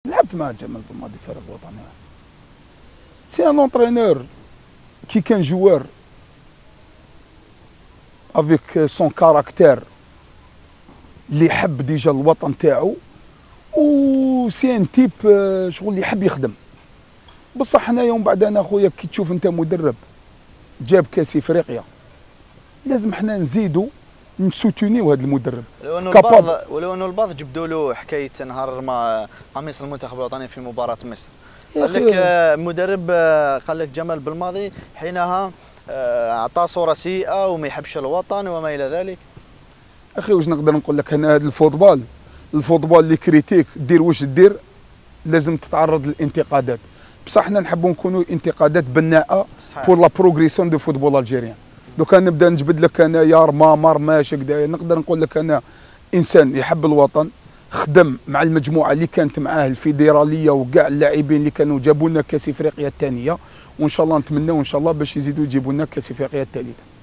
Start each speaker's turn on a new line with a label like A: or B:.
A: لعبت مع جمال بالماضي فريق وطني. سي ان اونترينور كي كان جوار افيك سون كاركتير اللي يحب ديجا الوطن تاعو، و سي ان تيب شغل اللي يحب يخدم. بصح حنايا ومن بعد انا خويا كي تشوف انت مدرب جاب كاس افريقيا لازم حنا نزيدوا نسوتونيو هذا المدرب.
B: ولو انه البعض جبدوا له حكايه نهار ما قميص المنتخب الوطني في مباراه مصر. قال لك مدرب، قال لك جمال بالماضي حينها اعطى صوره سيئه وما يحبش الوطن وما الى ذلك.
A: اخي واش نقدر نقول لك انا؟ هذا الفوتبال اللي كريتيك دير واش دير لازم تتعرض للانتقادات، بصح حنا نحبوا نكونوا انتقادات بناءه بور لا بروغريسيون دو فوتبول الجيريان. لو كان نبدا نجبد لك انا يا رمامر ماشي كدا، نقدر نقول لك انا انسان يحب الوطن، خدم مع المجموعه اللي كانت معاه الفيدراليه وكاع اللاعبين اللي كانوا جابوا لنا كاس افريقيا الثانيه، وان شاء الله نتمناو ان شاء الله باش يزيدوا يجيبوا لنا كاس افريقيا الثالثه.